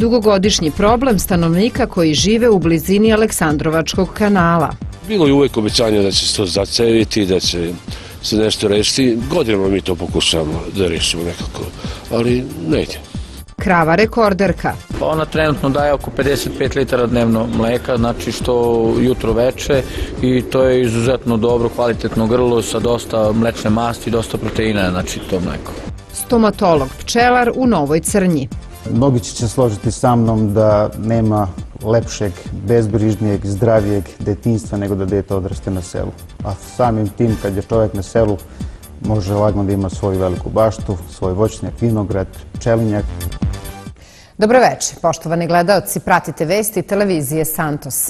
dugogodišnji problem stanovnika koji žive u blizini Aleksandrovačkog kanala. Bilo je uvek obećanje da će se to zaceviti, da će se nešto rešiti. Godinama mi to pokušavamo da rešimo nekako, ali ne ide. Krava rekorderka. Ona trenutno daje oko 55 litara dnevno mleka, znači što jutro veče, i to je izuzetno dobro, kvalitetno grlo sa dosta mlečne masti, dosta proteina, znači to mleko. Stomatolog pčelar u Novoj Crnji. Mnogi će se složiti sa mnom da nema lepšeg, bezbrižnijeg, zdravijeg detinjstva nego da dete odraste na selu. A samim tim, kad je čovjek na selu, može lagano da ima svoju veliku baštu, svoj voćnjak, vinograd, pčelinjak. Dobro večer, poštovani gledaoci, pratite vesti televizije Santos.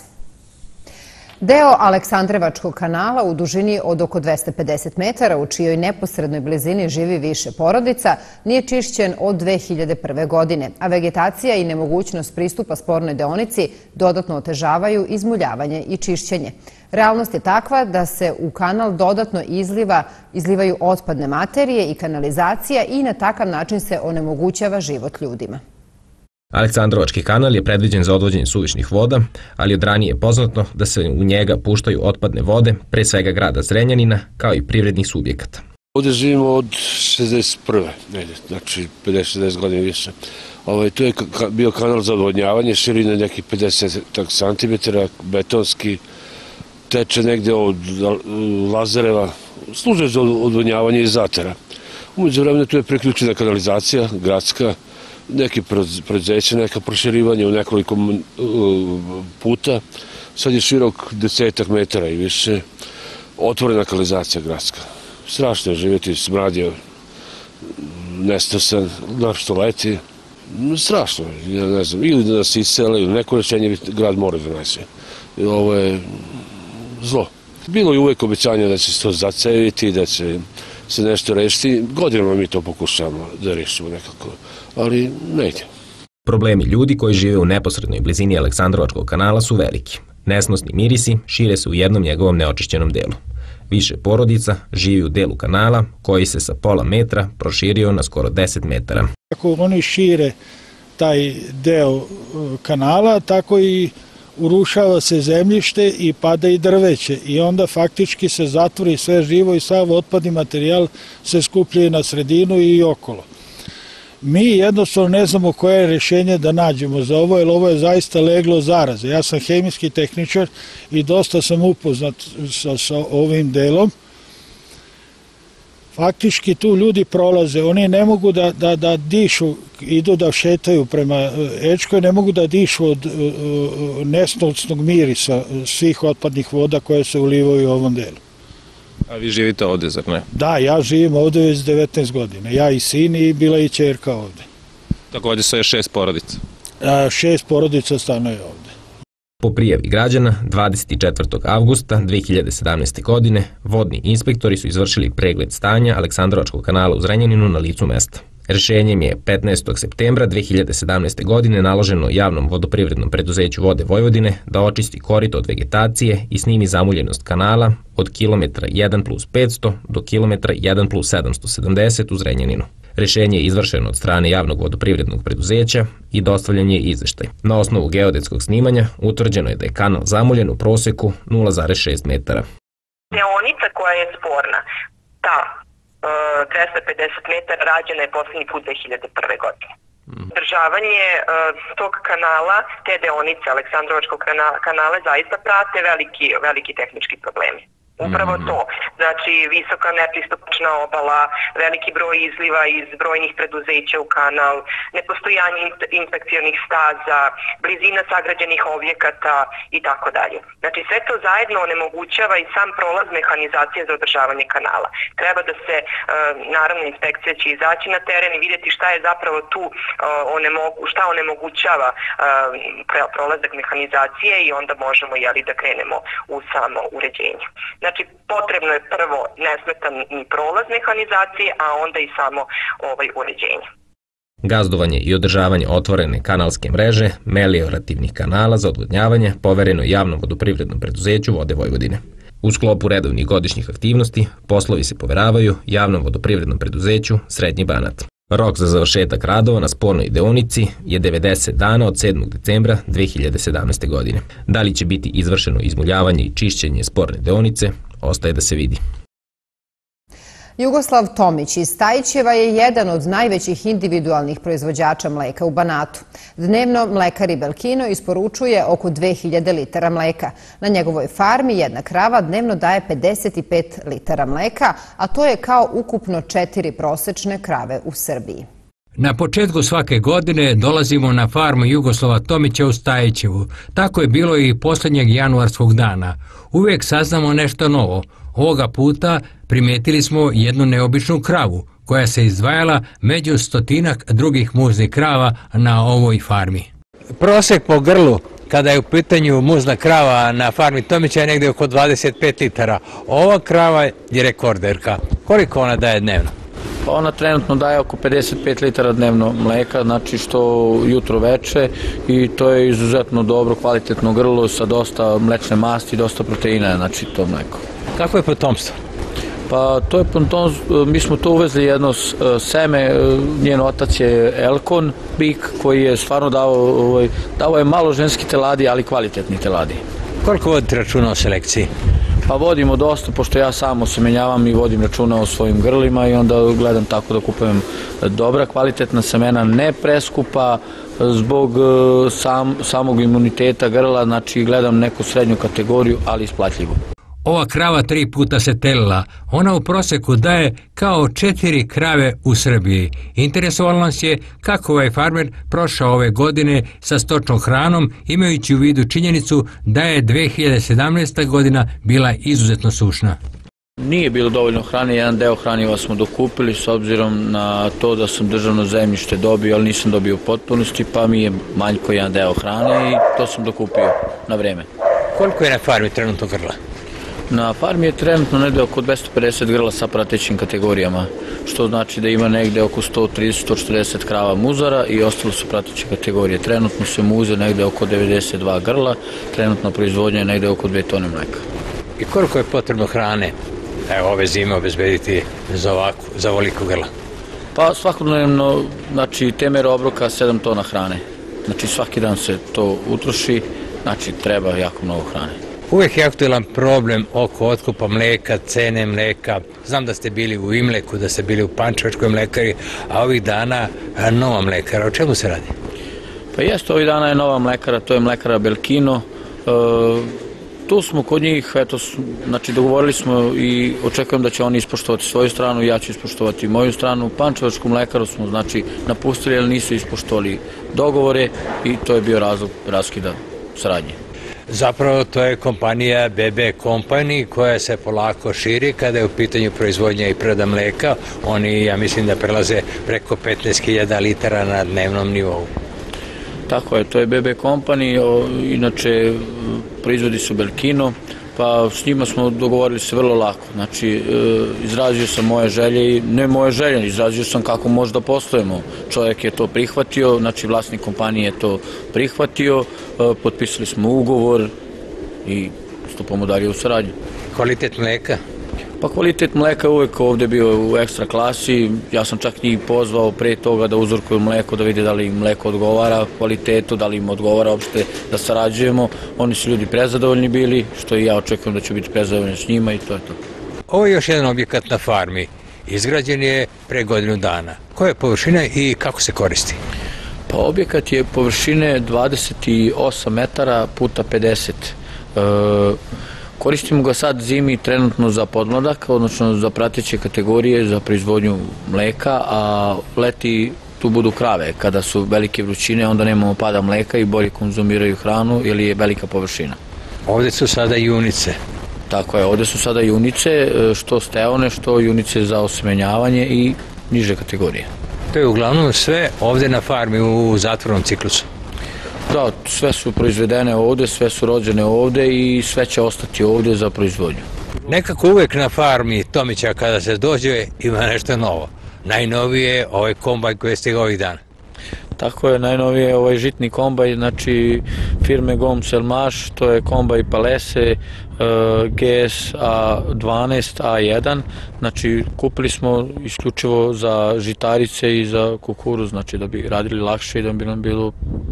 Deo Aleksandrovačkog kanala u dužini od oko 250 metara, u čijoj neposrednoj blizini živi više porodica, nije čišćen od 2001. godine, a vegetacija i nemogućnost pristupa spornoj deonici dodatno otežavaju izmuljavanje i čišćenje. Realnost je takva da se u kanal dodatno izlivaju otpadne materije i kanalizacija i na takav način se onemogućava život ljudima. Aleksandrovački kanal je predviđen za odvođenje suvišnih voda, ali od ranije je poznato da se u njega puštaju otpadne vode, pre svega grada Zrenjanina, kao i privrednih subjekata. Ovdje živimo od 61. Znači 50-60 godina više. To je bio kanal za odvodnjavanje, širine nekih 50 cm, betonski, teče negde od Lazareva, služe za odvodnjavanje iz Zatera. Umeđu vremena tu je priključena kanalizacija gradska, neke preduzeće, neka proširivanja u nekoliko puta. Sad je širok 10 metara i više, otvorena kanalizacija gradska. Strašno je živjeti, smrad je nestasan, našto leti. Strašno je, ja ne znam, ili da nas isele, ili neko rešenje grad mora da nađe. Ovo je zlo. Bilo je uvek obećanje da će se to zaceviti, da će se nešto rešiti. Godinama mi to pokušavamo da rešimo nekako, ali ne ide. Problemi ljudi koji žive u neposrednoj blizini Aleksandrovačkog kanala su veliki. Nesnosni mirisi šire se u jednom njegovom neočišćenom delu. Više porodica živi u delu kanala koji se sa pola metra proširio na skoro 10 metara. Ako oni šire taj deo kanala, tako i urušava se zemljište i pada i drveće i onda faktički se zatvori sve živo i sav otpadni materijal se skuplja na sredinu i okolo. Mi jednostavno ne znamo koje je rješenje da nađemo za ovo, jer ovo je zaista leglo zaraze. Ja sam hemijski tehničar i dosta sam upoznat sa ovim delom. Faktički tu ljudi prolaze, oni ne mogu da dišu, idu da šetaju prema Ečkoj, ne mogu da dišu od nesnosnog mirisa svih otpadnih voda koje se ulivaju u ovom delu. A vi živite ovde, zar ne? Da, ja živim ovde već 19 godina. Ja i sin i bila i ćerka ovde. Takođe sve je 6 porodica? 6 porodica stanuje ovde. Po prijavi građana, 24. avgusta 2017. godine, vodni inspektori su izvršili pregled stanja Aleksandrovačkog kanala u Zrenjaninu na licu mesta. Rešenjem je 15. septembra 2017. godine naloženo javnom vodoprivrednom preduzeću Vode Vojvodine da očisti korito od vegetacije i snimi zamuljenost kanala od kilometra 1+500 do kilometra 1+770 u Zrenjaninu. Rešenje je izvršeno od strane javnog vodoprivrednog preduzeća i dostavljen je izveštaj. Na osnovu geodetskog snimanja utvrđeno je da je kanal zamuljen u proseku 0,6 metara. Deonica koja je sporna, ta 250 metara rađena je poslednji put 2001. godine. Održavanje tog kanala, te deonice Aleksandrovačkog kanala zaista prate veliki tehnički problemi. Upravo to. Znači, visoka nepristupačna obala, veliki broj izliva iz brojnih preduzeća u kanal, nepostojanje inspekcionih staza, blizina sagrađenih objekata i tako dalje. Znači, sve to zajedno onemogućava i sam prolaz mehanizacije za održavanje kanala. Treba da se, naravno, inspekcija će izaći na teren i vidjeti šta je zapravo tu, šta onemogućava prolazak mehanizacije i onda možemo da krenemo u samo uređenje. Znači, potrebno je prvo nesmetan prolaz mehanizacije, a onda i samo uređenje. Gazdovanje i održavanje otvorene kanalske mreže, meliorativnih kanala za odvodnjavanje povereno je javnom vodoprivrednom preduzeću Vode Vojvodine. U sklopu redovnih godišnjih aktivnosti poslovi se poveravaju javnom vodoprivrednom preduzeću Srednji Banat. Rok za završetak radova na spornoj deonici je 90 dana od 7. decembra 2017. godine. Da li će biti izvršeno izmuljavanje i čišćenje sporne deonice, ostaje da se vidi. Jugoslav Tomić iz Stajićeva je jedan od najvećih individualnih proizvođača mleka u Banatu. Dnevno mlekari Belkino isporučuje oko 2000 litara mleka. Na njegovoj farmi jedna krava dnevno daje 55 litara mleka, a to je kao ukupno 4 prosečne krave u Srbiji. Na početku svake godine dolazimo na farmu Jugoslava Tomića u Stajićevu. Tako je bilo i posljednjeg januarskog dana. Uvijek saznamo nešto novo. Ovoga puta primijetili smo jednu neobičnu kravu koja se izdvajala među 100-ak drugih muznih krava na ovoj farmi. Prosek po grlu kada je u pitanju muzna krava na farmi Tomića je negdje oko 25 litara. Ova krava je rekorderka. Koliko ona daje dnevno? Ona trenutno daje oko 55 litara dnevno mleka, znači što jutro veče, i to je izuzetno dobro, kvalitetno grlo sa dosta mlečne masti, dosta proteina, znači to mleko. Kako je potomstvo? Pa to je potomstvo, mi smo to uvezli jedno seme, njen otac je Elkon, bik koji je stvarno dao je malo ženski teladi, ali kvalitetni teladi. Koliko vodite računa o selekciji? Pa vodimo dosta, pošto ja sam osemenjavam i vodim računa o svojim grlima i onda gledam tako da kupujem dobra, kvalitetna semena, ne preskupa zbog samog imuniteta grla, znači gledam neku srednju kategoriju, ali isplatljivu. Ova krava 3 puta se telila. Ona u proseku daje kao 4 krave u Srbiji. Interesovalo nas je kako ovaj farmer prošao ove godine sa stočnom hranom, imajući u vidu činjenicu da je 2017. godina bila izuzetno sušna. Nije bilo dovoljno hrane, jedan deo hranjiva smo dokupili s obzirom na to da sam državno zemljište dobio, ali nisam dobio u potpunosti, pa mi je manjko jedan deo hrane i to sam dokupio na vreme. Koliko je na farmi trenutno grla? Na farmi je trenutno negde oko 250 grla sa pratećim kategorijama, što znači da ima negde oko 130-140 krava muzara i ostalo su prateće kategorije. Trenutno se muze negde oko 92 grla, trenutno proizvodnja je negde oko 2 tone mleka. I koliko je potrebno hrane ove zime obezbediti za ovoliko grla? Pa svakodnevno, znači temer obroka 7 tona hrane. Znači svaki dan se to utroši, znači treba jako mnogo hrane. Uvijek je aktualan problem oko otkupa mleka, cene mleka. Znam da ste bili u Imleku, da ste bili u Pančevačkoj mlekari, a ovih dana nova mlekara. O čemu se radi? Pa jeste, ovih dana je nova mlekara, to je mlekara Belkino. Tu smo kod njih, eto, znači dogovorili smo i očekujem da će oni ispoštovati svoju stranu, ja ću ispoštovati moju stranu. Pančevačku mlekaru smo, znači, napustili, jer nisu ispoštovali dogovore i to je bio razlog raskida saradnje. Zapravo to je kompanija BB Company koja se polako širi kada je u pitanju proizvodnja i prerada mleka. Oni, ja mislim da prelaze preko 15.000 litara na dnevnom nivou. Tako je, to je BB Company, inače proizvodi su Belkino, pa s njima smo dogovorili se vrlo lako. Znači, izrazio sam moje želje i ne moje želje, izrazio sam kako može da poslujemo. Čovjek je to prihvatio, znači vlasnik kompanije je to prihvatio, potpisali smo ugovor i stupamo dalje u saradnju. Kvalitet mleka? Pa kvalitet mleka je uvek ovde bio u ekstra klasi, ja sam čak njih pozvao pre toga da uzorkuju mleko, da vide da li im mleko odgovara kvalitetu, da li im odgovara uopšte da sarađujemo. Oni su ljudi prezadovoljni bili, što i ja očekujem da ću biti prezadovoljni s njima i to je to. Ovo je još jedan objekat na farmi. Izgrađen je pre godinu dana. Koja je površina i kako se koristi? Pa objekat je površine 28 metara puta 50. Koristimo ga sad zimi trenutno za podmladak, odnosno za prateće kategorije za proizvodnju mleka, a leti tu budu krave. Kada su velike vrućine, onda nemamo pada mleka i bolje konzumiraju hranu jer je velika površina. Ovde su sada junice. Tako je, ovde su sada junice, što steone, što junice za osemenjavanje i niže kategorije. To je uglavnom sve ovde na farmi u zatvornom ciklusu. Da, sve su proizvedene ovde, sve su rođene ovde i sve će ostati ovde za proizvodnju. Nekako uvek na farmi Tomića kada se dođe ima nešto novo. Najnovije je ovaj kombajn koji je stigao ovih dana. Tako je, najnovije ovaj žitni kombaj, znači firme Gomes Elmaš, to je kombaj Palese GS A12 A1, znači kupili smo isključivo za žitarice i za kukuruz, znači da bi radili lakše i da bi nam bilo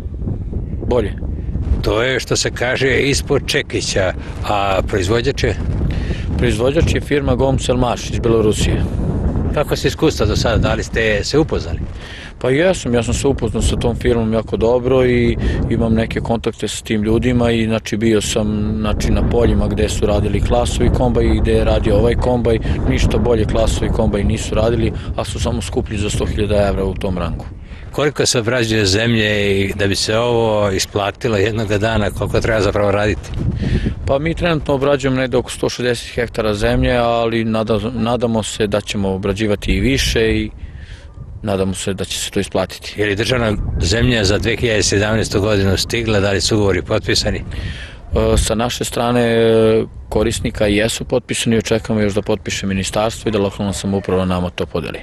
bolje. To je, što se kaže, ispod čekića, a proizvođač je? Proizvođač je firma Gomes Elmaš iz Belorusije. Kako se iskustva do sada, da li ste se upoznali? Pa ja sam se upoznao sa tom firmom jako dobro i imam neke kontakte sa tim ljudima i znači bio sam na poljima gde su radili klasovi kombaj i gde je radio ovaj kombaj, ništa bolje klasovi kombaj nisu radili, a su samo skuplji za 100.000 evra u tom rangu. Koliko se obrađuje zemlje i da bi se ovo isplatilo jednog dana, koliko treba zapravo raditi? Pa mi trenutno obrađujemo negde oko 160 hektara zemlje, ali nadamo se da ćemo obrađivati i više i nadamo se da će se to isplatiti. Je li državna zemlja za 2017. godinu stigla, da li su ugovori potpisani? Sa naše strane korisnika jesu potpisani, očekujemo još da potpiše ministarstvo i da lokalna samouprava nama to podeli.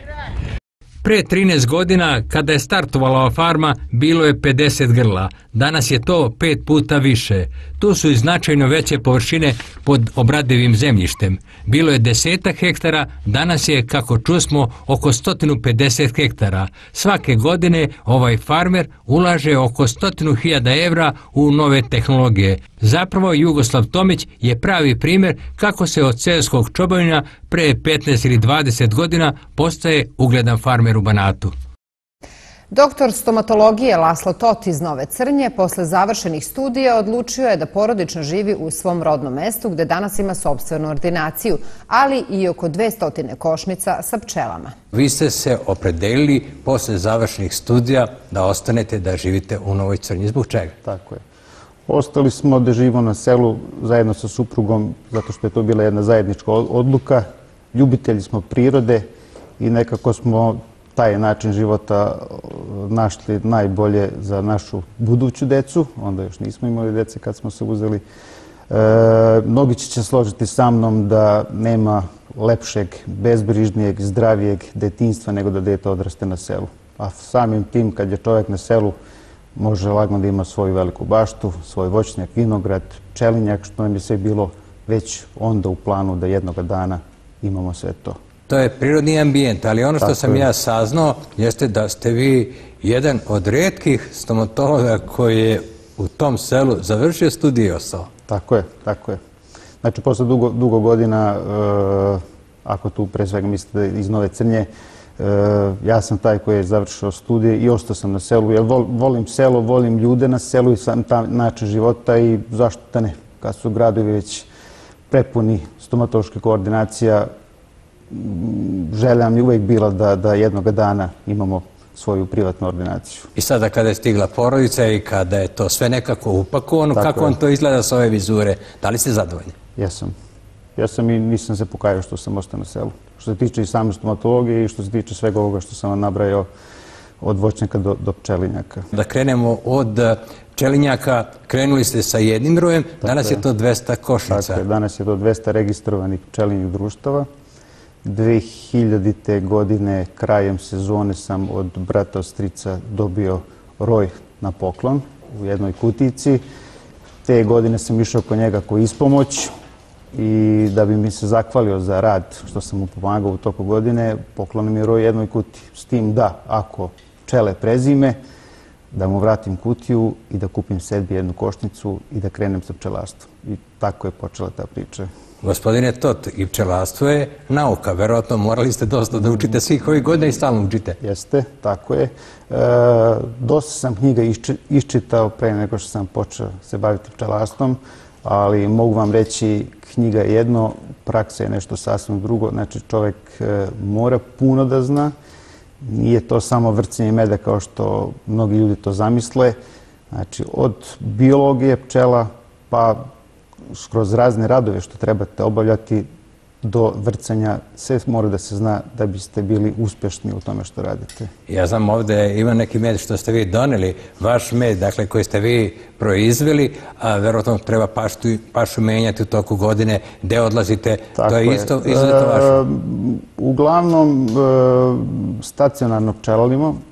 Pre 13 godina, kada je startovala ova farma, bilo je 50 grla. Danas je to 5 puta više. Tu su i značajno veće površine pod obradivim zemljištem. Bilo je 10 hektara, danas je, kako čusmo, oko 150 hektara. Svake godine ovaj farmer ulaže oko 100.000 evra u nove tehnologije. Zapravo, Jugoslav Tomić je pravi primjer kako se od seoskog čobavina pre 15 ili 20 godina postaje ugledan farmer u Banatu. Doktor stomatologije Laslo Tot iz Nove Crnje posle završenih studija odlučio je da porodično živi u svom rodnom mestu gde danas ima sopstvenu ordinaciju, ali i oko 200 košnica sa pčelama. Vi ste se opredelili posle završenih studija da ostanete da živite u Novoj Crnji. Zbog čega? Tako je. Ostali smo da živimo na selu zajedno sa suprugom, zato što je to bila jedna zajednička odluka. Ljubitelji smo prirode i nekako smo taj način života našli najbolje za našu buduću decu. Onda još nismo imali dece kad smo se uzeli. Mnogi će se složiti sa mnom da nema lepšeg, bezbrižnijeg, zdravijeg detinjstva nego da dete odraste na selu. A samim tim, kad je čovjek na selu, može lagno da ima svoju veliku baštu, svoj voćnjak, vinograd, pčelinjak, što nam je sve bilo već onda u planu da jednoga dana imamo sve to. To je prirodni ambijent, ali ono što sam ja saznao jeste da ste vi jedan od retkih stomatologa koji je u tom selu završio studij i ostao. Tako je, tako je. Znači, posle dugo godina, ako tu pre svega mislite iz Nove Crnje, ja sam taj koji je završio studije i ostao sam na selu, jer volim selo, volim ljude na selu i sam taj način života i zašto da ne, kad su gradovi već prepuni stomatoloških koordinacija, želja mi uvijek bila da jednog dana imamo svoju privatnu ordinaciju. I sada kada je stigla porodica i kada je to sve nekako upakovano, kako vam to izgleda sa ove vizure? Da li ste zadovoljni? Jesam. Jesam i nisam se pokajao što sam ostao na selu. Što se tiče i same stomatologije i što se tiče svega ovoga što sam vam nabrajao od voćnjaka do pčelinjaka. Da krenemo od pčelinjaka, krenuli ste sa jednim brojem, danas je to 200 košnica. Tako je, danas je to 200 registrovanih pčelinjih društava. 2000. godine, krajem sezone, sam od brata od strica dobio roj na poklon u jednoj kutici. Te godine sam išao kod njega kao ispomoć i da bi mi se zahvalio za rad što sam mu pomagao u toku godine, poklonio mi roj jednoj kutiji. S tim da, ako pčele prezime, da mu vratim kutiju i da kupim sebi jednu košnicu i da krenem sa pčelarstvom. I tako je počela ta priča. Gospodine Tot, i pčelarstvo je nauka. Verovatno morali ste dosta da učite svih ovih godina i stalno učite. Jeste, tako je. Dosta sam knjiga iščitao pre nego što sam počeo se baviti pčelarstvom, ali mogu vam reći, knjiga je jedno, praksa je nešto sasvim drugo. Znači, čovjek mora puno da zna. Nije to samo vrcenje meda kao što mnogi ljudi to zamisle. Znači, od biologije pčela pa skroz razne radove što trebate obavljati do vrcanja, sve mora da se zna da biste bili uspješni u tome što radite. Ja znam, ovdje ima neki med što ste vi doneli, vaš med, dakle, koji ste vi proizveli, a verovatno treba pašu menjati u toku godine, gde odlazite, to je isto vaše. Uglavnom stacionarno pčelalimo.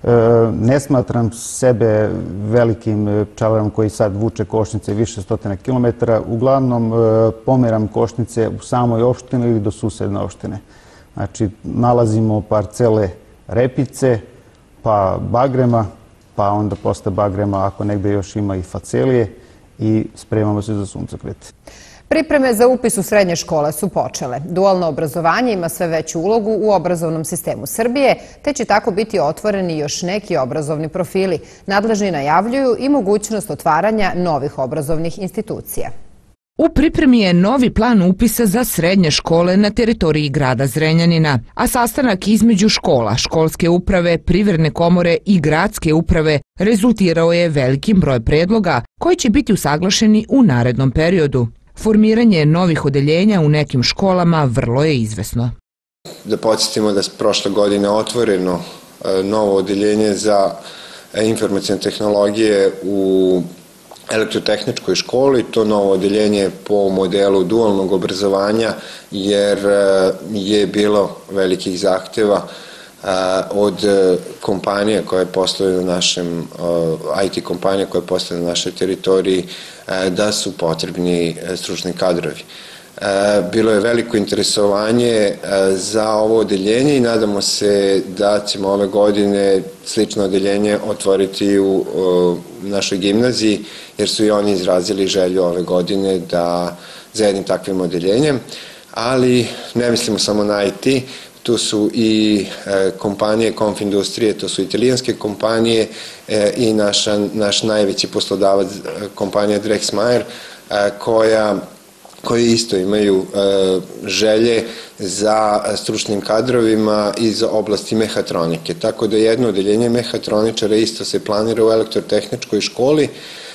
Ne smatram sebe velikim pčelarom koji sad vuče košnice više stotina kilometara. Uglavnom pomeram košnice u samoj opštini ili do susedne opštine. Znači, nalazimo parcele repice, pa bagrema, pa onda posle bagrema, ako negde još ima i facelije, i spremamo se za suncokret. Pripreme za upis u srednje škole su počele. Dualno obrazovanje ima sve veću ulogu u obrazovnom sistemu Srbije, te će tako biti otvoreni još neki obrazovni profili. Nadležni najavljuju i mogućnost otvaranja novih obrazovnih institucija. U pripremi je novi plan upisa za srednje škole na teritoriji grada Zrenjanina, a sastanak između škola, školske uprave, privredne komore i gradske uprave rezultirao je velikim brojem predloga koji će biti usaglašeni u narednom periodu. Formiranje novih odeljenja u nekim školama vrlo je izvesno. Da podsjetimo da je prošle godine otvoreno novo odeljenje za informacione tehnologije u elektrotehničkoj školi. To novo odeljenje po modelu dualnog obrazovanja, jer je bilo velikih zahteva od kompanije koje posluju na našem, IT kompanije koje posluju na našoj teritoriji, da su potrebni stručni kadrovi. Bilo je veliko interesovanje za ovo odeljenje i nadamo se da ćemo ove godine slično odeljenje otvoriti u našoj gimnaziji, jer su i oni izrazili želju ove godine za jednim takvim odeljenjem. Ali ne mislimo samo na IT, tu su i kompanije Konfindustrije, to su italijanske kompanije i naš najveći poslodavac, kompanija Drexmayer, koji isto imaju želje za stručnim kadrovima iz oblasti mehatronike. Tako da jedno odeljenje mehatroničara isto se planira u elektrotehničkoj školi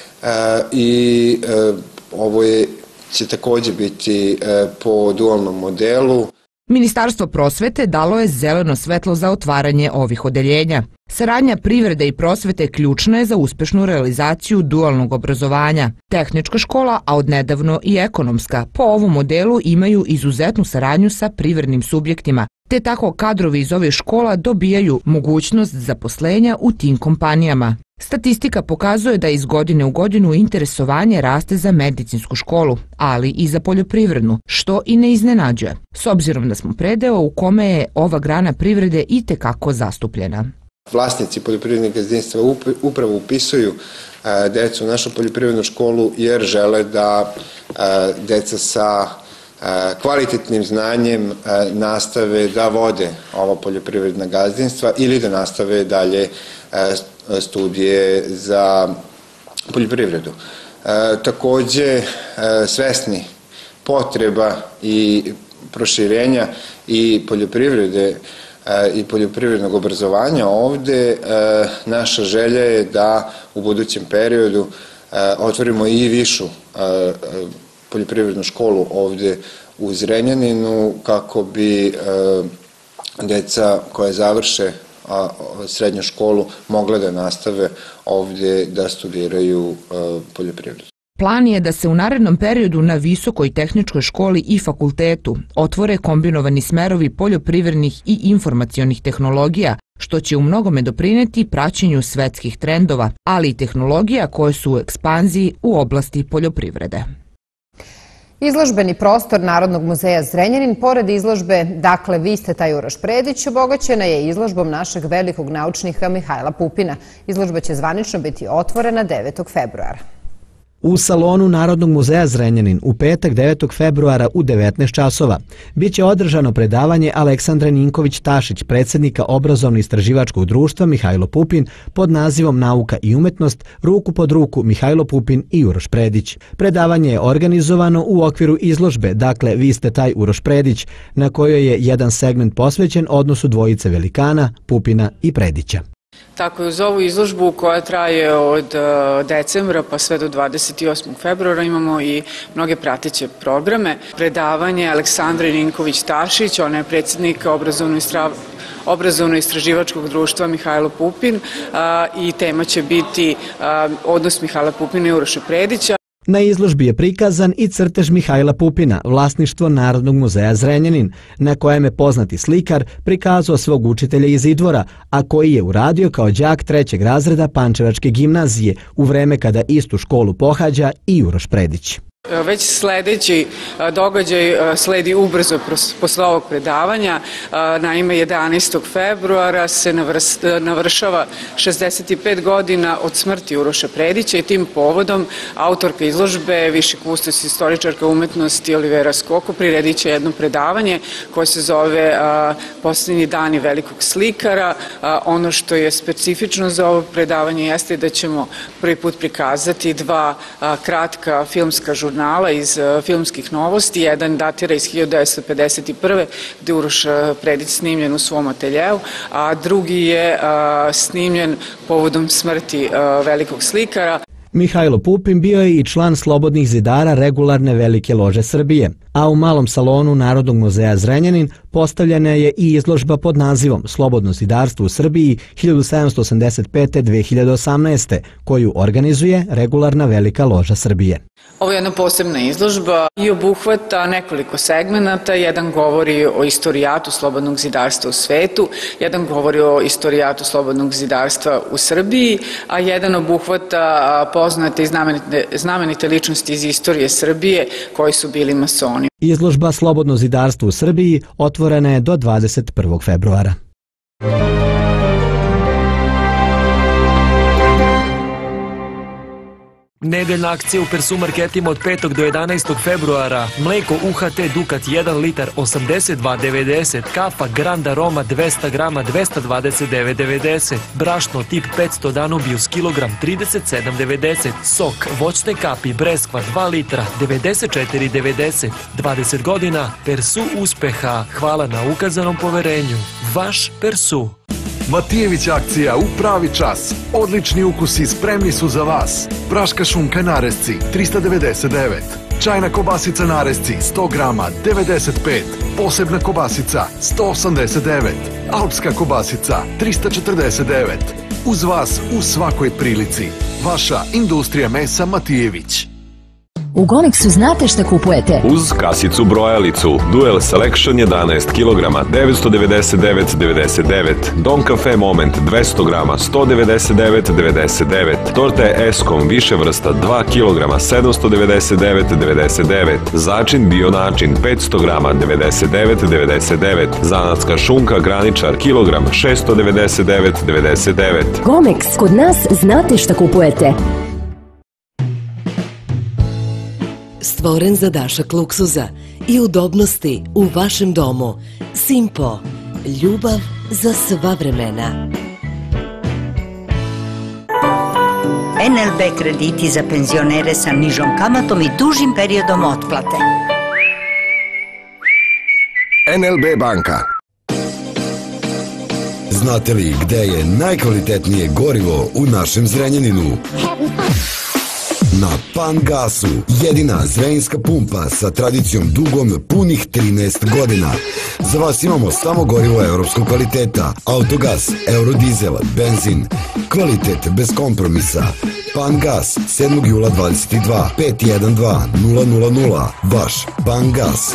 i ovo će takođe biti po dualnom modelu. Ministarstvo prosvete dalo je zeleno svetlo za otvaranje ovih odeljenja. Saradnja privrede i prosvete ključna je za uspešnu realizaciju dualnog obrazovanja. Tehnička škola, a odnedavno i ekonomska, po ovom modelu imaju izuzetnu saradnju sa privrednim subjektima, te tako kadrovi iz ove škola dobijaju mogućnost zaposlenja u tim kompanijama. Statistika pokazuje da iz godine u godinu interesovanje raste za medicinsku školu, ali i za poljoprivrednu, što i ne iznenađuje, s obzirom da smo predeo u kome je ova grana privrede i tekako zastupljena. Vlasnici poljoprivrednih gazdinstva upravo upisuju decu u našu poljoprivrednu školu jer žele da deca sa kvalitetnim znanjem nastave da vode ova poljoprivredna gazdinstva ili da nastave dalje studije za poljoprivredu. Takođe, svesni potreba i proširenja i poljoprivrede i poljoprivrednog obrazovanja ovde, naša želja je da u budućem periodu otvorimo i višu poljoprivrednu školu ovde u Zrenjaninu, kako bi deca koje završe srednju školu mogle da nastave ovde da studiraju poljoprivredu. Plan je da se u narednom periodu na Visokoj tehničkoj školi i fakultetu otvore kombinovani smerovi poljoprivrednih i informacionih tehnologija, što će u mnogome doprineti praćenju svetskih trendova, ali i tehnologija koje su u ekspanziji u oblasti poljoprivrede. Izložbeni prostor Narodnog muzeja Zrenjanin, pored izložbe "Dakle, vi ste taj Uroš Predić", obogaćena je izložbom našeg velikog naučnika Mihajla Pupina. Izložba će zvanično biti otvorena 9. februara. U salonu Narodnog muzeja Zrenjanin u petak 9. februara u 19 časova biće održano predavanje Aleksandre Ninković-Tašić, predsjednika Obrazovno-istraživačkog društva Mihajlo Pupin, pod nazivom Nauka i umetnost, ruku pod ruku Mihajlo Pupin i Uroš Predić. Predavanje je organizovano u okviru izložbe "Dakle, vi ste taj Uroš Predić", na kojoj je jedan segment posvećen odnosu dvojice velikana, Pupina i Predića. Tako je, uz ovu izložbu koja traje od decembra pa sve do 28. februara imamo i mnoge prateće programe. Predavanje Aleksandre Ninković-Tašić, ona je predsjednika Obrazovno-istraživačkog društva Mihajlo Pupin, i tema će biti odnos Mihajla Pupina i Uroša Predića. Na izložbi je prikazan i crtež Mihajla Pupina, vlasništvo Narodnog muzeja Zrenjanin, na kojem je poznati slikar prikazao svog učitelja iz Idvora, a koji je uradio kao đak 3. razreda Pančevačke gimnazije u vreme kada istu školu pohađa i Uroš Predić. Već sledeći događaj sledi ubrzo posle ovog predavanja. Naime, 11. februara se navršava 65 godina od smrti Uroša Predića i tim povodom autorka izložbe, viši kustos istoričarka umetnosti Olivera Skoko priredit će jedno predavanje koje se zove Posljednji dani velikog slikara. Ono što je specifično za ovo predavanje jeste da ćemo prvi put prikazati dva kratka filmska žurnala iz filmskih novosti. Jedan datira iz 1951. gde je Uroš Predić snimljen u svom ateljeu, a drugi je snimljen povodom smrti velikog slikara. Mihajlo Pupin bio je i član Slobodnih zidara regularne Velike lože Srbije, a u malom salonu Narodnog muzeja Zrenjanin postavljena je i izložba pod nazivom Slobodno zidarstvo u Srbiji 1785-2018, koju organizuje regularna Velika loža Srbije. Ovo je jedna posebna izložba i obuhvata nekoliko segmenata. Jedan govori o istorijatu slobodnog zidarstva u svetu, jedan govori o istorijatu slobodnog zidarstva u Srbiji, a jedan obuhvata poznate i znamenite ličnosti iz istorije Srbije koji su bili masoni. Izložba Slobodno zidarstvo u Srbiji otvorena je do 21. februara. Nedeljna akcija u Persu marketima od 5. do 11. februara. Mleko UHT Dukat 1 litar 82,90, kafa Grand Aroma 200 grama 229,90, brašno tip 500 Danubius kilogram 37,90, sok voćne kapi Breskva 2 litra 94,90. 20 godina Persu uspeha. Hvala na ukazanom poverenju. Vaš Persu. Matijević akcija u pravi čas. Odlični ukusi spremni su za vas. Praška šunka Naresci 399. Čajna kobasica Naresci 100 grama 95. Posebna kobasica 189. Alpska kobasica 349. Uz vas u svakoj prilici. Vaša industrija mesa Matijević. U Gomixu znate šta kupujete? Uz kasicu brojalicu Duel Selection 11 kg 999,99, Don Cafe Moment 200 grama 199,99, torte Eskom više vrsta 2 kg 799,99, začin bio način 500 grama 99,99, zanatska šunka Graničar kilogram 699,99. Gomix, kod nas znate šta kupujete. Stvoren za dašak luksuza i udobnosti u vašem domu. Simpo. Ljubav za sva vremena. NLB krediti za penzionere sa nižom kamatom i dužim periodom otplate. NLB banka. Znate li gde je najkvalitetnije gorivo u našem Zrenjaninu? Na Pangasu, jedina zrenjinska pumpa sa tradicijom dugom punih 13 godina. Za vas imamo samo gorivo evropskog kvaliteta, autogas, eurodizel, benzin. Kvalitet bez kompromisa. Pangas, 7. jula 22, 512 000, vaš Pangas.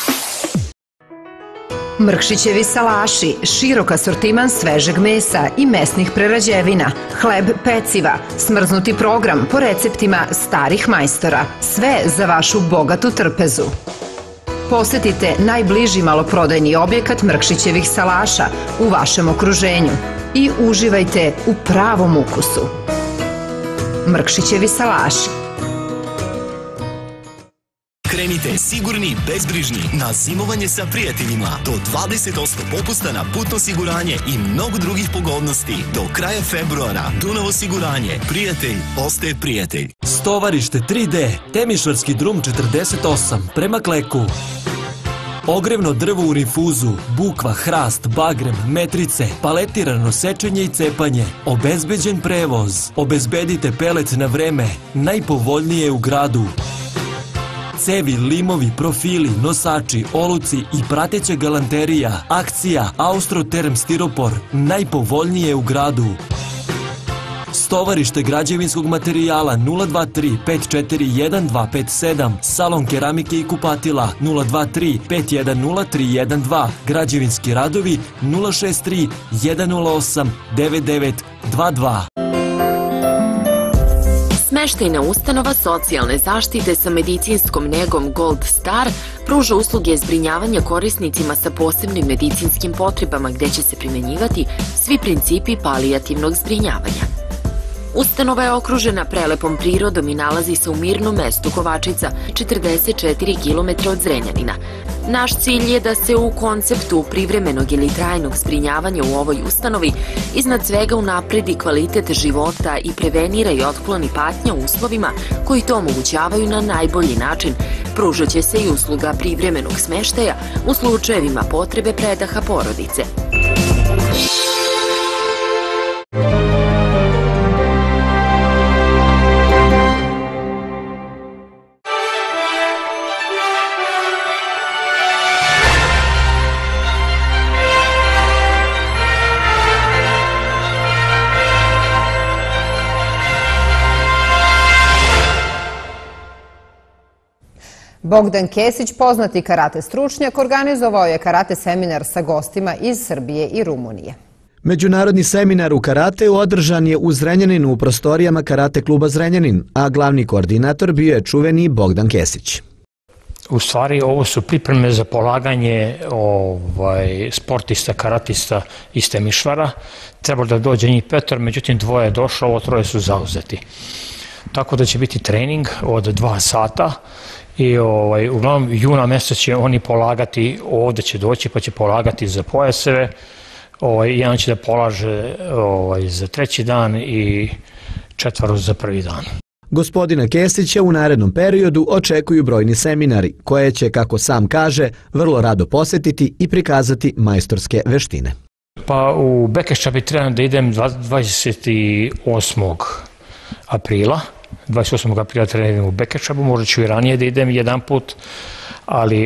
Mrkšićevi salaši, širok asortiman svežeg mesa i mesnih prerađevina, hleb, peciva, smrznuti program po receptima starih majstora. Sve za vašu bogatu trpezu. Posetite najbliži maloprodajni objekat Mrkšićevih salaša u vašem okruženju i uživajte u pravom ukusu. Mrkšićevi salaši. Krenite sigurni, bezbrižni na zimovanje sa prijateljima. Do 20% popusta na putno osiguranje i mnogo drugih pogodnosti. Do kraja februara Dunav osiguranje. Prijatelj ostaje prijatelj. Stovarište 3D, Temišvarski drum 48, prema Kleku. Ogrevno drvo u rinfuzu, bukva, hrast, bagrem, metrice, paletirano sečenje i cepanje, obezbeđen prevoz. Obezbedite pelet na vreme, najpovoljnije u gradu. Cevi, limovi, profili, nosači, oluci i prateća galanterija. Akcija Austroterm stiropor, najpovoljnije u gradu. Stovarište građevinskog materijala 023 541 257, salon keramike i kupatila 023 510 312, građevinski radovi 063 108 9922. Smeštajna ustanova socijalne zaštite sa medicinskom negom Gold Star pruža usluge zbrinjavanja korisnicima sa posebnim medicinskim potrebama gde će se primenjivati svi principi palijativnog zbrinjavanja. Ustanova je okružena prelepom prirodom i nalazi se u mirnom mestu Kovačica, 44 km od Zrenjanina. Naš cilj je da se u konceptu privremenog ili trajnog zbrinjavanja u ovoj ustanovi iznad svega unapredi kvalitet života i prevenira i otkloni patnja u uslovima koji to omogućavaju na najbolji način. Pružat će se i usluga privremenog smeštaja u slučajevima potrebe predaha porodice. Bogdan Kesić, poznati karate stručnjak, organizovao je karate seminar sa gostima iz Srbije i Rumunije. Međunarodni seminar u karateu održan je u Zrenjaninu u prostorijama karate kluba Zrenjanin, a glavni koordinator bio je čuveni Bogdan Kesić. U stvari ovo su pripreme za polaganje sportista, karatista iz Temišvara. Trebalo da dođe njih 5, međutim 2 je došlo, ovo 3 su zauzeti. Tako da će biti trening od 2 sata. I uglavnom juna mjeseca će oni polagati, ovdje će doći pa će polagati za pojaseve, jedan će da polaže za 3. dan i 4 za 1. dan. Gospodina Kesića u narednom periodu očekuju brojni seminari, koje će, kako sam kaže, vrlo rado posjetiti i prikazati majstorske veštine. Pa u Bekešća bi trebalo da idem 28. aprila. 28. aprila treniram u Bekešćabu, možda ću i ranije da idem jedan put, ali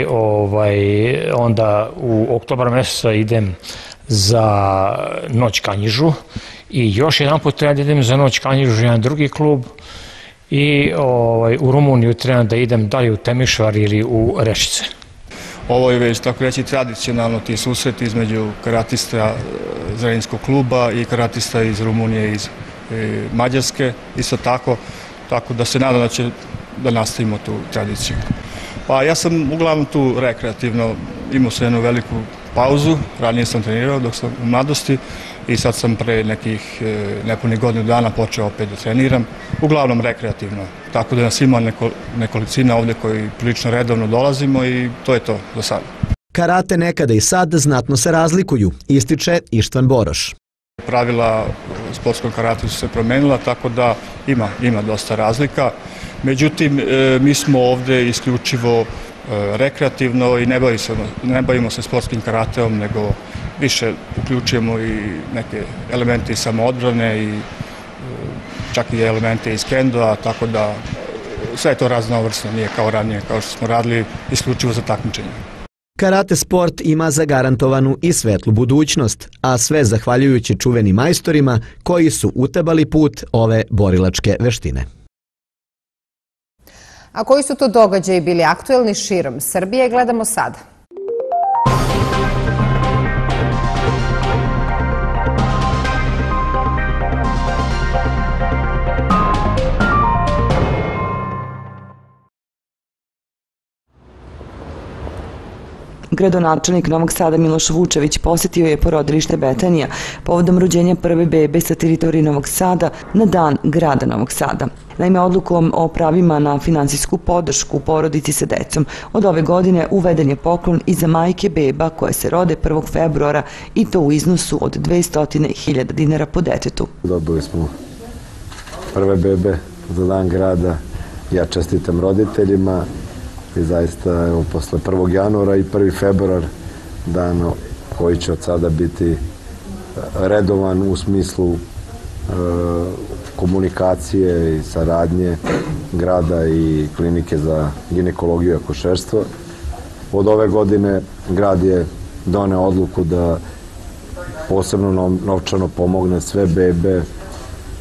onda u oktobar mjeseca idem za Noć Kanjižu i još jedan put trebam da idem za Noć Kanjižu, jedan drugi klub, i u Rumuniju trebam da idem dalje u Temišvar ili u Rešice. Ovo je već, tako reći, tradicionalno ti susret između karatista Zrenjanskog kluba i karatista iz Rumunije i iz Mađarske, isto tako da se nadam da će da nastavimo tu tradiciju. Pa ja sam uglavnom tu rekreativno, imao sam jednu veliku pauzu, ranije sam trenirao dok sam u mladosti i sad sam pre nekih nepunih godinu dana počeo opet da treniram, uglavnom rekreativno. Tako da nas ima nekolicina ovdje koji prilično redovno dolazimo i to je to za sad. Karate nekada i sad znatno se razlikuju, ističe Ištvan Boroš. Pravila sportskog karate su se promenila, tako da ima dosta razlika. Međutim, mi smo ovdje isključivo rekreativno i ne bavimo se sportskim karateom, nego više uključujemo i neke elemente iz samoodbrane i čak i elemente iz kendoa, tako da sve je to raznovrsno, nije kao ranije, kao što smo radili isključivo za takmičenje. Karate sport ima zagarantovanu i svetlu budućnost, a sve zahvaljujući čuvenim majstorima koji su utabali put ove borilačke veštine. A koji su to događaji bili aktuelni širom Srbije, gledamo sada. Gradonačelnik Novog Sada Miloš Vučević posjetio je porodilište Betanija povodom rođenja prve bebe sa teritorije Novog Sada na dan grada Novog Sada. Naime, odlukom o pravima na finansijsku podršku porodici sa decom od ove godine uveden je poklon i za majke beba koje se rode 1. februara i to u iznosu od 200.000 dinara po detetu. Dobili smo prve bebe za dan grada. Ja čestitam roditeljima. I zaista, evo, posle 1. januara i 1. februar, dan koji će od sada biti redovan u smislu komunikacije i saradnje grada i klinike za ginekologiju i akušerstvo. Od ove godine grad je doneo odluku da posebno novčano pomogne sve bebe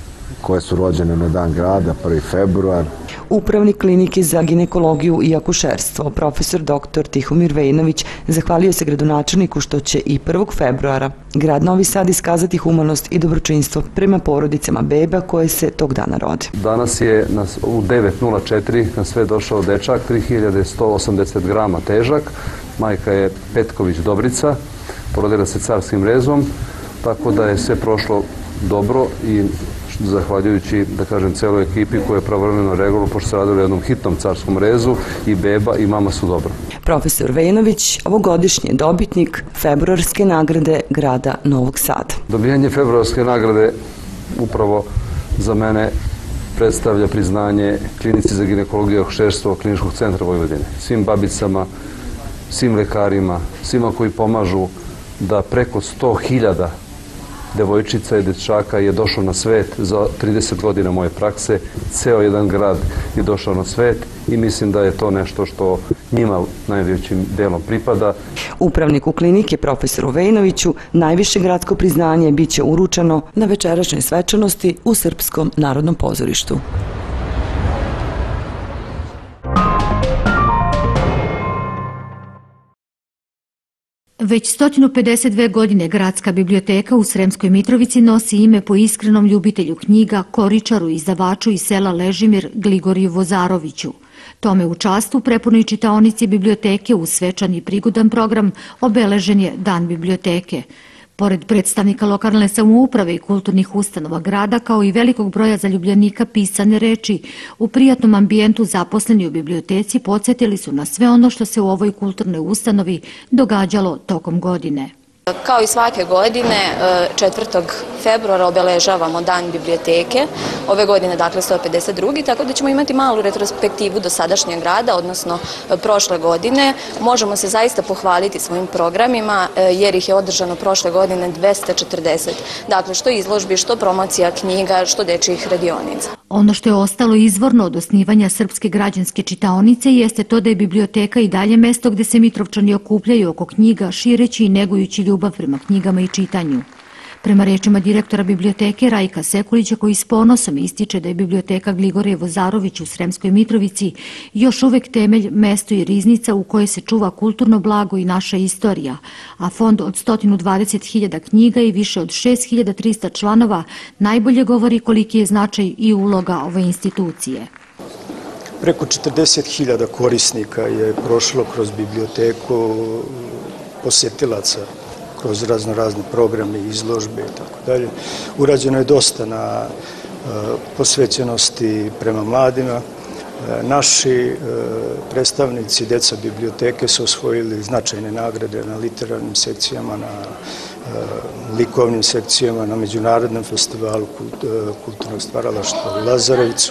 koje su rođene na dan grada, 1. februar. Upravnik klinike za ginekologiju i akušerstvo, profesor dr. Tihomir Vejnović, zahvalio se gradonačelniku što će i 1. februara grad Novi Sad iskazati humanost i dobročinstvo prema porodicama beba koje se tog dana rode. Danas je u 9.04 na sve došao dečak, 3180 grama težak, majka je Petković Dobrica, porodila se carskim rezom, tako da je sve prošlo dobro i zahvaljujući, da kažem, celoj ekipi koja je pravovremeno reagovala, pošto se radilo o jednom hitnom carskom rezu, i beba i mama su dobro. Profesor Vejnović, ovogodišnji dobitnik februarske nagrade grada Novog Sada. Dobijanje februarske nagrade upravo za mene predstavlja priznanje Klinici za ginekologiju i akušerstvo Kliničkog centra Vojvodine. Svim babicama, svim lekarima, svima koji pomažu da preko 100.000 devojčica i dečaka je došao na svet za 30 godina moje prakse. Ceo jedan grad je došao na svet i mislim da je to nešto što njima najvećim delom pripada. Upravniku klinike, profesoru Vejnoviću, najviše gradsko priznanje biće uručeno na večerašnjoj svečanosti u Srpskom narodnom pozorištu. Već 152 godine Gradska biblioteka u Sremskoj Mitrovici nosi ime po iskrenom ljubitelju knjiga, koričaru i izdavaču iz sela Ležimir Gligoriju Vozaroviću. Tome u čast u prepunoj čitaonici biblioteke uz svečan i prigodan program obeležen je Dan biblioteke. Pored predstavnika lokalne samouprave i kulturnih ustanova grada, kao i velikog broja zaljubljenika pisane reči, u prijatnom ambijentu zaposleni u biblioteci podsjetili su na sve ono što se u ovoj kulturnoj ustanovi događalo tokom godine. Kao i svake godine, 4. februara obeležavamo Dan biblioteke, ove godine dakle 152. tako da ćemo imati malu retrospektivu dosadašnjeg rada, odnosno prošle godine. Možemo se zaista pohvaliti svojim programima jer ih je održano prošle godine 240. Dakle, što izložbi, što promocija knjiga, što dečijih radionica. Ono što je ostalo izvorno od osnivanja Srpske građanske čitaonice jeste to da je biblioteka i dalje mesto gde se Mitrovčani okupljaju oko knjiga, šireći i negujući ljubav prema knjigama i čitanju. Prema rečima direktora biblioteke Rajka Sekulića, koji s ponosom ističe da je biblioteka Gligorije Vozarović u Sremskoj Mitrovici još uvek temelj, mesto i riznica u kojoj se čuva kulturno blago i naša istorija, a fond od 120.000 knjiga i više od 6.300 članova najbolje govori koliki je značaj i uloga ove institucije. Preko 40.000 korisnika je prošlo kroz biblioteku, posjetilaca, kroz razne programe, izložbe i tako dalje. Urađeno je dosta na posvećenosti prema mladima. Naši predstavnici deca biblioteke su osvojili značajne nagrade na literarnim sekcijama, na likovnim sekcijama, na Međunarodnom festivalu kulturnog stvaralaštva u Lazarevcu,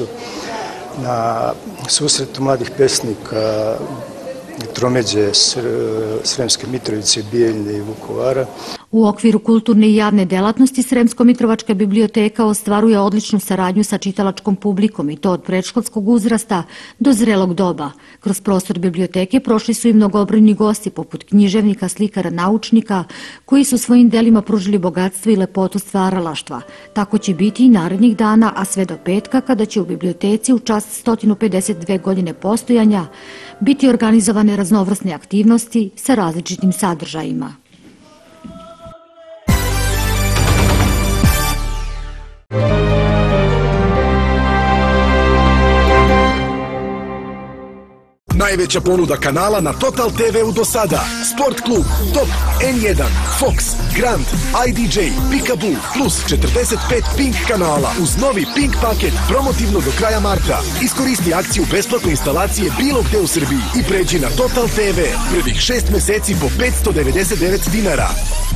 na susretu mladih pesnika Tromeđe, Sremske Mitrovice, Bijeljne i Vukovara. U okviru kulturne i javne delatnosti Sremsko-Mitrovačka biblioteka ostvaruje odličnu saradnju sa čitalačkom publikom i to od predškolskog uzrasta do zrelog doba. Kroz prostor biblioteke prošli su i mnogobrojni gosti poput književnika, slikara, naučnika koji su svojim delima pružili bogatstvo i lepotu stvaralaštva. Tako će biti i narednih dana, a sve do petka kada će u biblioteci u čast 152 godine postojanja biti organizovane raznovrsne aktivnosti sa različitim sadržajima. Najveća ponuda kanala na Total TV-u do sada. Sport klub, Top, N1, Fox, Grand, IDJ, Peekaboo, plus 45 Pink kanala uz novi Pink paket promotivno do kraja marta. Iskoristi akciju besplatne instalacije bilo gde u Srbiji i pređi na Total TV. Prvih 6 meseci po 599 dinara.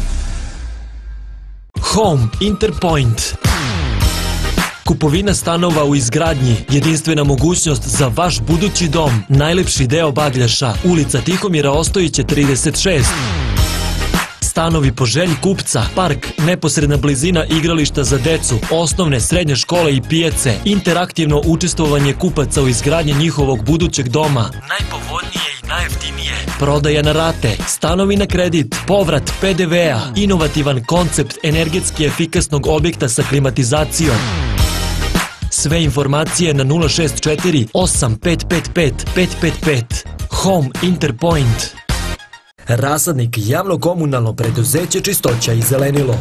Home Interpoint. Kupovina stanova u izgradnji, jedinstvena mogućnost za vaš budući dom, najlepši deo Bagljaša, ulica Tihomira Ostojića 36. Stanovi po želji kupca, park, neposredna blizina igrališta za decu, osnovne, srednje škole i pijace, interaktivno učestvovanje kupaca u izgradnji njihovog budućeg doma, najpovoljnije i najjeftinije, prodaja na rate, stanovi na kredit, povrat PDV-a, inovativan koncept energetski efikasnog objekta sa klimatizacijom. Sve informacije na 064 8555 555. Home Interpoint. Rasadnik javno komunalno preduzeće Čistoća i zelenilo.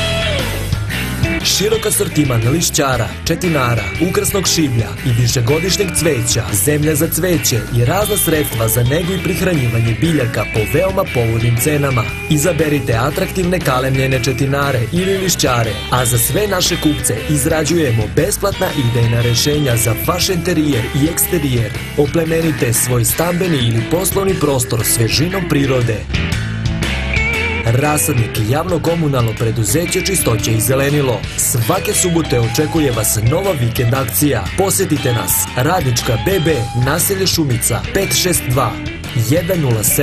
Širok asortiman lišćara, četinara, ukrasnog šiblja i višegodišnjeg cveća, zemlja za cveće i razna sredstva za negu i prihranjivanje biljaka po veoma povoljnim cenama. Izaberite atraktivne kalemljene četinare ili lišćare, a za sve naše kupce izrađujemo besplatna idejna rešenja za vaš interijer i eksterijer. Oplemenite svoj stambeni ili poslovni prostor svežinom prirode. Rasadnik javno komunalno preduzeće Čistoće i zelenilo. Svake subote očekuje vas nova vikend akcija. Posjetite nas. Radnička BB, naselje Šumica, 562 107.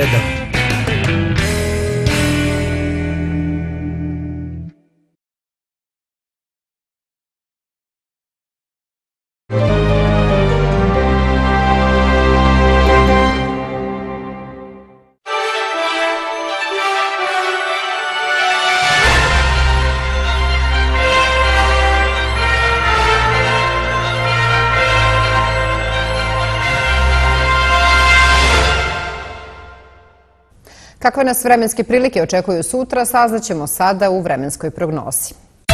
Kakve nas vremenske prilike očekuju sutra, saznaćemo sada u vremenskoj prognozi.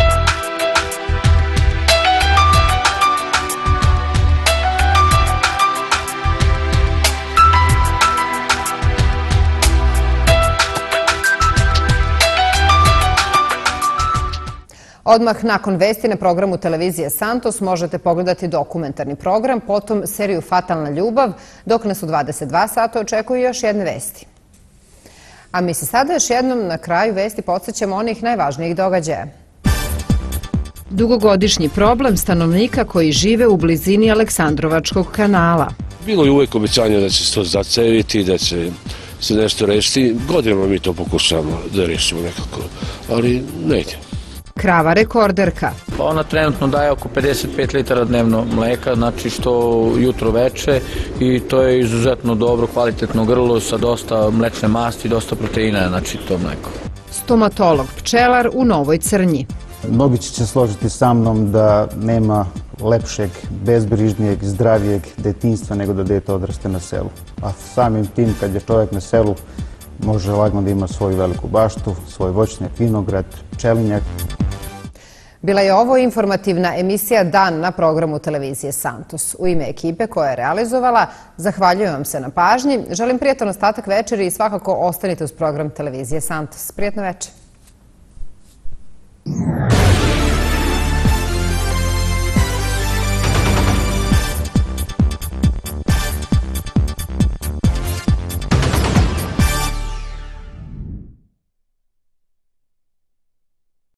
Odmah nakon vesti na programu televizije Santos možete pogledati dokumentarni program, potom seriju Fatalna ljubav, dok nas u 22 sata očekuju još jedne vesti. A mi se sada još jednom na kraju vesti podsjećamo onih najvažnijih događaja. Dugogodišnji problem stanovnika koji žive u blizini Aleksandrovačkog kanala. Bilo je uvek obećanje da će se to zaceviti, da će se nešto rešiti. Godinama mi to pokušamo da rešimo nekako, ali ne ide. Krava rekorderka. Ona trenutno daje oko 55 litara dnevno mleka, znači što jutro veče, i to je izuzetno dobro, kvalitetno grlo sa dosta mlečne masti i dosta proteina, znači to mleko. Stomatolog pčelar u Novoj Crnji. Mnogi će se složiti sa mnom da nema lepšeg, bezbrižnijeg, zdravijeg detinjstva nego da dete odraste na selu. A samim tim kad je čovjek na selu može lagano da ima svoju veliku baštu, svoj voćnjak, vinograd, pčelinjak. Bila je ovo informativna emisija Dan na programu televizije Santos. U ime ekipe koja je realizovala, zahvaljujem vam se na pažnji. Želim prijatan ostatak večeri i svakako ostanite uz program televizije Santos. Prijatno večer.